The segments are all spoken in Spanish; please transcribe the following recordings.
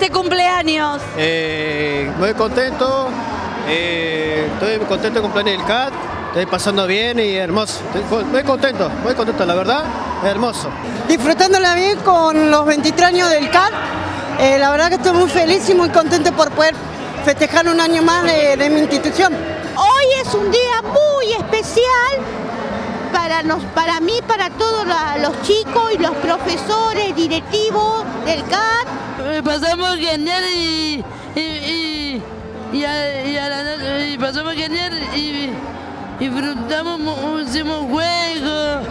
este cumpleaños? Muy contento, estoy contento con cumpleaños del CAT, estoy pasando bien y hermoso. Estoy muy contento, la verdad, hermoso. Disfrutándola bien con los 23 años del CAT, la verdad que estoy muy feliz y muy contento por poder festejar un año más de mi institución. Hoy es un día muy especial para mí, para todos los chicos y los profesores directivos del CAT. Pasamos genial y pasamos genial y disfrutamos, hicimos juegos.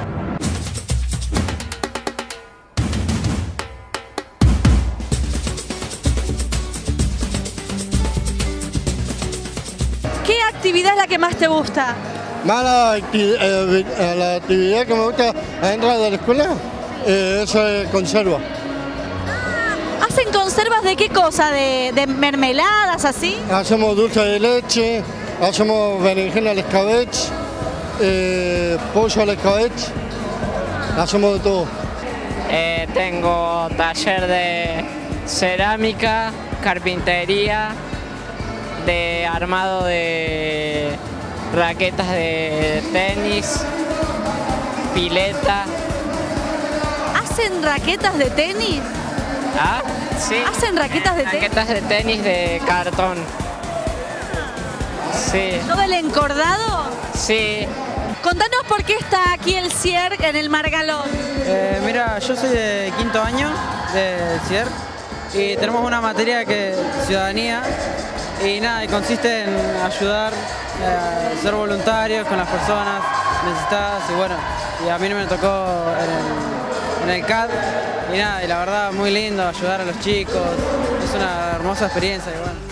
¿Qué actividad es la que más te gusta? La actividad que me gusta dentro de la escuela es conserva. ¿Hacen conservas de qué cosa? ¿De mermeladas, así? Hacemos dulce de leche, hacemos berenjena al escabeche, pollo al escabeche, hacemos de todo. Tengo taller de cerámica, carpintería, de armado de raquetas de tenis, pileta. ¿Hacen raquetas de tenis? ¿Ah? Sí. ¿Hacen raquetas de tenis? Raquetas de tenis de cartón. Sí. ¿Todo el encordado? Sí. Contanos por qué está aquí el CIER en el Margalón. Mira, yo soy de quinto año del CIER y tenemos una materia que ciudadanía y nada, y consiste en ayudar, ser voluntarios con las personas necesitadas y bueno, y a mí me tocó en el CAT y nada, y la verdad muy lindo ayudar a los chicos, es una hermosa experiencia y bueno.